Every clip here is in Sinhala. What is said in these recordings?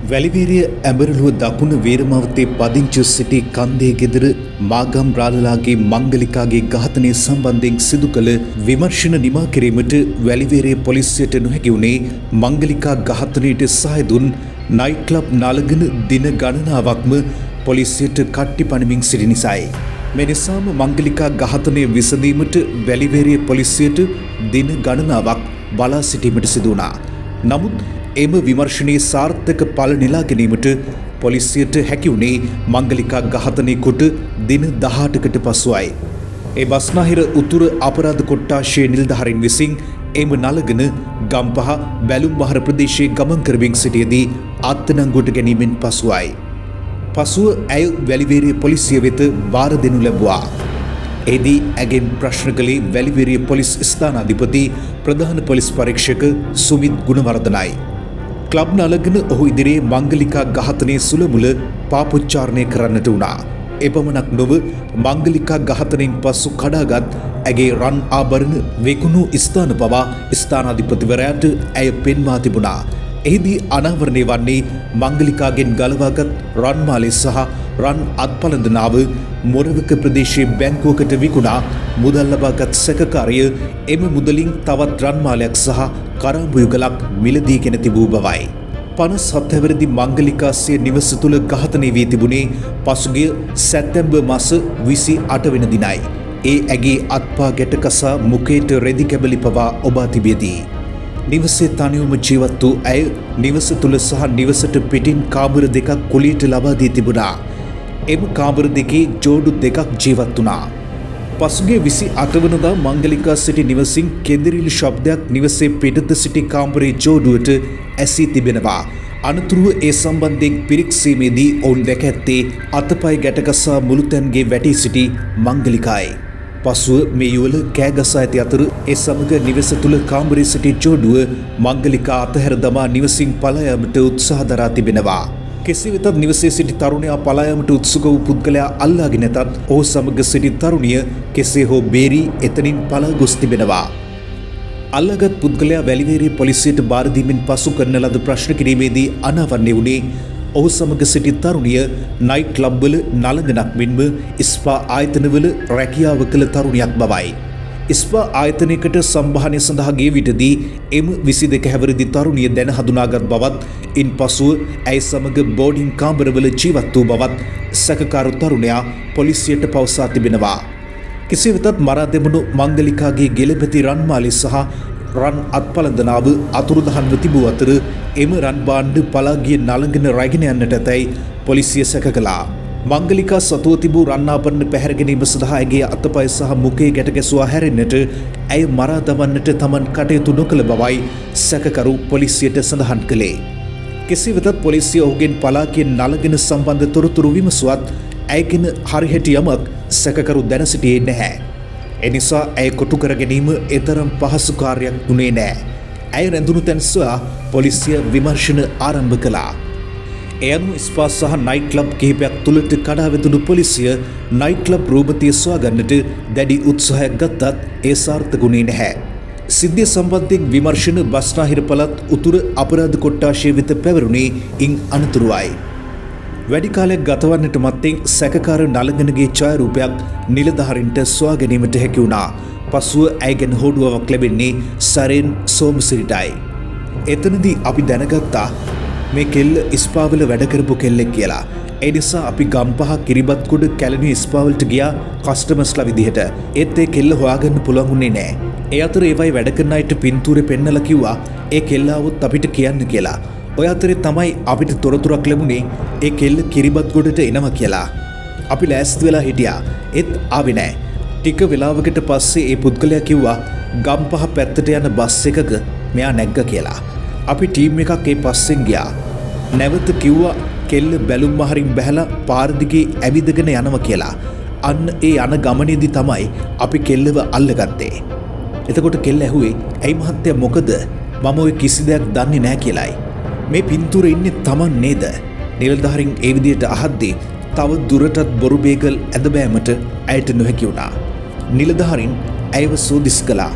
වැලිවේරිය ඇඹරළුව දකුණු වේරමාවතේ පදිංචි සිටි කන්දේ ගෙදර මාගම් රාළලාගේ මංගලිකාගේ ඝාතනය සම්බන්ධයෙන් සිදු කළ විමර්ශන නිමා කිරීමට වැලිවේරිය පොලිසියට නොහැකි වුණේ මංගලිකා ඝාතනයට සහාය දුන් නයිට් ක්ලබ් නාලගන දින ගණනාවක්ම පොලිසියට කට්ටි පනිමින් සිටි නිසායි. මේ නිසාම මංගලිකා ඝාතනය විසඳීමට වැලිවේරිය පොලිසියට දින ගණනාවක් බලා සිටීමට සිදු වුණා. නමුත් එම විමර්ශනයේ සාර්ථක ඵල නෙලා ගැනීමට පොලිසියට හැකි වුණේ මංගලිකා ඝාතනය කොට දින 18කට පසුයි. ඒ බස්නාහිර උතුර අපරාධ කොට්ටාශයේ නිලධාරීන් විසින් එම නලගන ගම්පහ බැලුම්බහර ප්‍රදේශයේ ගමන් කරමින් සිටියේදී අත්අඩංගුවට ගැනීමෙන් පසුයි. පසුව ඇය වැලිවේරිය පොලිසිය වෙත බාර දෙනු ලැබුවා. එදී ඇගෙන් ප්‍රශ්න කළේ වැලිවේරිය පොලිස් ස්ථානාධිපති ප්‍රධාන පොලිස් පරීක්ෂක සුමිත් ගුණවර්ධනයි. ක්ලබ් නලගන ඔහු ඉදිරියේ මංගලිකා ඝාතනයේ සුළමුල පාපොච්චාරණය කරන්නට වුණා. එපමණක් නොව මංගලිකා ඝාතනයෙන් පසු කඩාගත් ඇගේ රන් ආභරණ විකුණු ස්ථාන පවා ස්ථානාධිපතිවරයාට ඇය පෙන්වා තිබුණා. එහිදී අනාවරණය වන්නේ මංගලිකාගෙන් ගලවාගත් රන් මාලේ සහ රන් අත්පලඳනාව මොරවක ප්‍රදේශයේ බැංකුවකට විකුණා මුදල් ලබාගත් සැකකාරය එම මුදලින් තවත් රන් මාලයක් සහ කරාබු යුගලක් මිලදීගෙන තිබූ බවයි. 57 හැවිරිදි මංගලිකාසිය නිවස තුළ ඝාතනය වී තිබුණේ පසුගිය සැප්තැම්බර් මාස 28 වෙනි දිනයි. ඒ ඇගේ අත්පා ගැටකසා මුඛයට රෙදි කැබලි පවා ඔබා තිබියදී නිවසේ තනිවම ජීවත් වූ ඇය නිවස තුළ සහ නිවසට පිටින් කාමර දෙකක් කුලියට ලබා දී තිබුණා. එම කාමර දෙකේ ජෝඩු දෙකක් ජීවත් වුණා. පසුගිය 28 වනදා මංගලිකා සිටි නිවසින් කෙඳිරිලි ශබ්දයක් නිවසේ පිටත සිටි කාමරේ ජෝඩුවට ඇසී තිබෙනවා. අනතුරුව ඒ සම්බන්ධයෙන් පිරික්සීමේදී ඔවුන් දැක ඇත්තේ අතපය ගැටගසා මුළුතැන්ගේ වැටී සිටි මංගලිකායි. පසුව මේ යුවල කෑගසා ඇති අතර ඒ සමග නිවස තුළ කාමරේ සිටි ජෝඩුව මංගලිකා අතහැර දමා නිවසින් පලා යාමට උත්සාහ දරා තිබෙනවා. කෙසේ වෙතත් නිවසේ සිටි තරුණයා පලා යාමට උත්සුක වූ පුද්ගලයා අල්ලාගෙන නැතත් ඔහු සමග සිටි තරුණිය කෙසේ හෝ බේරී එතනින් පලා ගොස් තිබෙනවා. අල්ලාගත් පුද්ගලයා වැලිවේරිය පොලිසියට බාර දීමෙන් පසු කරන ලද ප්‍රශ්න කිරීමේදී අනාවරණය වුණේ ඔහු සමග සිටි තරුණිය නයිට් ක්ලබ් වල නලගනක් මෙන්ම ස්පා ආයතනවල රැකියාව කළ තරුණියක් බවයි. ස්පා ආයතනයකට සම්භාහනය සඳහා ගිය විටදී එම 22 හැවිරිදි තරුණිය දැන හඳුනාගත් බවත් ඉන්පසුව ඇය සමග බෝඩින් කාමරවල ජීවත් වූ බවත් සැකකාරු තරුණයා පොලිසියට පවසා තිබෙනවා. කෙසේ වෙතත් මරා දැමුණු මංගලිකාගේ ගෙලපැති රන්මාලි සහ රන් අත්පලඳනාව අතුරුදහන්ව තිබූ අතර එම රන් භාණ්ඩ පලා ගිය නලගන රැගෙන යන්නට ඇතැයි පොලිසිය සැක කළා. මංගලිකා සතුව තිබූ රන් ආභරණ පැහැර ගැනීම සඳහා ඇගේ අතපය සහ මුඛයේ ගැට ගැසුවා හැරෙන්නට ඇය මරා දමන්නට තමන් කටයුතු නොකළ බවයි සැකකරු පොලිසියට සඳහන් කළේ. කෙසේ වෙතත් පොලිසිය ඔහුගෙන් පලා ගිය නලගන සම්බන්ධ තොරතුරු විමසුවත් ඇයගෙන හරිහැටි යමක් සැකකරු දැන සිටියේ නැහැ. එනිසා ඇය කොටු කර ගැනීම එතරම් පහසු කාර්යයක් වුණේ නෑ. ඇය රැඳුණු තැන් සොයා පොලිසිය විමර්ශන ආරම්භ කළා. එය අනුව ස්පා සහ නයිට් ක්ලබ් කිහිපයක් තුළට කඩා වැදුණු පොලිසිය නයිට් ක්ලබ් රූපතිය සොයා ගන්නට දැඩි උත්සාහයක් ගත්තත් ඒ සාර්ථක වුණේ නැහැ. සිද්ධිය සම්බන්ධයෙන් විමර්ශන බස්නාහිර පළාත් උතුර අපරාධ කොට්ටාශය වෙත පැවරුණේ ඉන් අනතුරුවයි. වැඩි කාලයක් ගතවන්නට මත්තෙන් සැකකාර නලගනගේ ඡායාරූපයක් නිලධාරීන්ට සොයා ගැනීමට හැකි වුණා. පසුව ඇය ගැන හොඩුවාවක් ලැබෙන්නේ සරෙන් සෝමසිරිටයි. එතනදී අපි දැනගත්තා මේ කෙල්ල ස්පාවල වැඩ කරපු කෙල්ලෙක් කියලා. ඒ නිසා අපි ගම්පහ කිරිබත්ගොඩ කැලණි ස්පාවලට ගියා කස්ටමර්ස්ලා විදිහට. ඒත් ඒ කෙල්ල හොයාගන්න පුළුවන් වුණේ නෑ. ඒ අතර ඒවයි වැඩ කරන අයට පින්තූරේ පෙන්නලා කිව්වා ඒ කෙල්ල આવොත් අපිට කියන්න කියලා. ඔය අතරේ තමයි අපිට තොරතුරක් ලැබුණේ ඒ කෙල්ල කිරිබත්ගොඩට එනවා කියලා. අපි ලෑස්ති වෙලා හිටියා. ඒත් ආවේ නෑ. ටික වෙලාවකට පස්සේ ඒ පුද්ගලයා කිව්වා ගම්පහ පැත්තට යන බස් එකක මෙයා නැග්ග කියලා. අපි ටීම් එකක් ඒ පස්සෙන් ගියා. නැවත කිව්වා කෙල්ල බැලුම් මහරින් බැහැලා පාර දිගේ ඇවිදගෙන යනවා කියලා. අන්න ඒ යන ගමනේදී තමයි අපි කෙල්ලව අල්ලගත්තේ. එතකොට කෙල්ල ඇහුවේ ඇයි මහත්තයා මොකද මම ඔය කිසි දෙයක් දන්නේ නැහැ කියලායි. මේ පින්තූරේ ඉන්නේ Taman නේද? නිලධාරීන් ඒ විදිහට අහද්දී තව දුරටත් බොරු බේගල් ඇද බෑමට ඇයට නොහැකි වුණා. නිලධාරීන් ඇයව සෝදිස් කළා.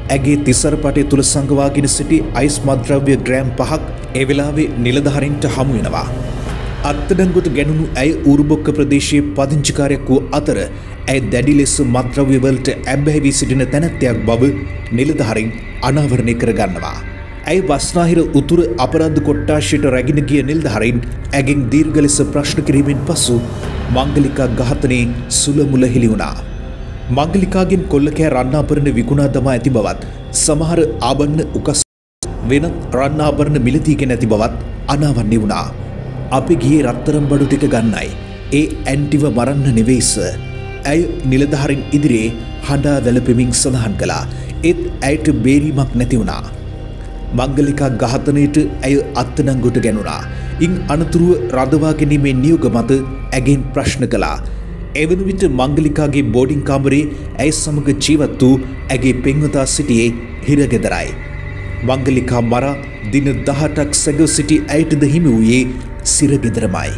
ඇගේ තිසරපටය තුළ සංගවාගෙන සිටි අයිස් මද්‍රව්‍ය ග්‍රෑම් 5ක් ඒ වෙලාවේ නිලධාරීන්ට හමු වෙනවා. අත්අඩංගුවට ගැනුණු ඇය ඌරුබොක්ක ප්‍රදේශයේ පදිංචිකාරයෙක් වූ අතර ඇය දැඩි ලෙස මද්‍රව්‍ය වලට ඇබ්බැහි වී සිටින තැනැත්තියක් බව නිලධාරීන් අනාවරණය කරගන්නවා. ඇය බස්නාහිර උතුර අපරාධ කොට්ටාශයට රැගෙන ගිය නිලධාරීන් ඇගෙන් දීර්ඝ ලෙස ප්‍රශ්න කිරීමෙන් පසු මංගලිකා ඝාතනයේ සුළමුල හෙළි වුණා. මංගලිකාගෙන් කොල්ලකෑ රන්නාපරණ විකුණා දමා ඇති බවත් සමහර ආභරණ උකස් වෙනත් රන්නාපරණ මිලදීගෙන ඇති බවත් අනාවරණය වුණා. අපි ගියේ රත්තරන් බඩු ටික ගන්නයි. ඒ ඇන්ටිව මරන්න නෙවෙයි සර්. ඇය නිලධාරීන් ඉදිරියේ හඬා වැළපෙමින් සඳහන් කළා. ඒත් ඇයට බේරීමක් නැති වුණා. මංගලිකා ඝාතනයට ඇය අත්අඩංගුවට ගැනුණා. ඉන් අනතුරුව රඳවා ගැනීමේ නියෝග මත ඇගෙන් ප්‍රශ්න කළා. එවන විට මංගලිකාගේ බෝඩින් කාමරේ ඇය සමග ජීවත් වූ ඇගේ පෙම්වතා සිටියේ හිරගෙදරයි. මංගලිකා මරා දින 18ක් සැගව සිටි ඇයටද හිමි වූයේ සිරගෙදරමයි.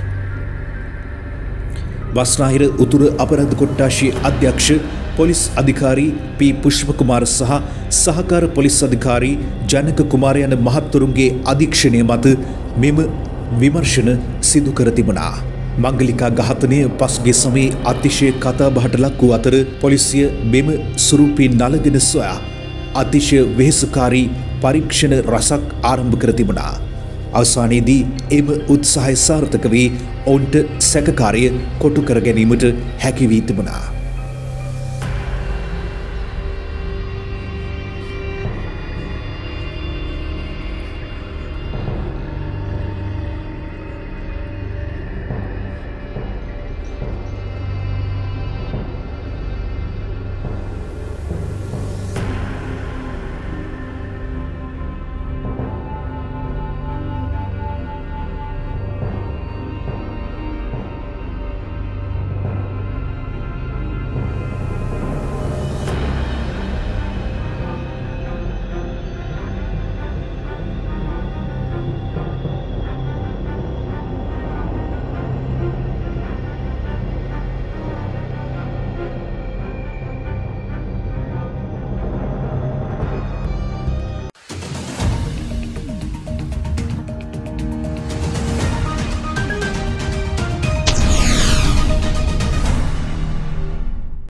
බස්නාහිර උතුර අපරාධ කොට්ටාශයේ අධ්‍යක්ෂ පොලිස් අධිකාරී පී පුෂ්ප කුමාර සහ සහකාර පොලිස් අධිකාරී ජනක කුමාර යන මහත්වරුන්ගේ අධීක්ෂණය මත මෙම විමර්ශන සිදු කර තිබුණා. මංගලිකා ඝාතනය පසුගිය සමයේ අතිශය කතාබහට ලක් වූ අතර පොලිසිය මෙම ස්වරූපී නලගෙන සොයා අතිශය වෙහෙසකාරී පරීක්ෂණ රසක් ආරම්භ කර තිබුණා. අවසානයේදී එම උත්සාහය සාර්ථක වී ඔවුන්ට සැකකාරය කොටු කර ගැනීමට හැකි වී තිබුණා.